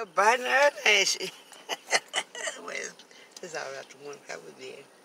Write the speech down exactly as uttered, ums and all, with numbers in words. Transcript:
biting her lashes. Well, it's all right. The one I was in.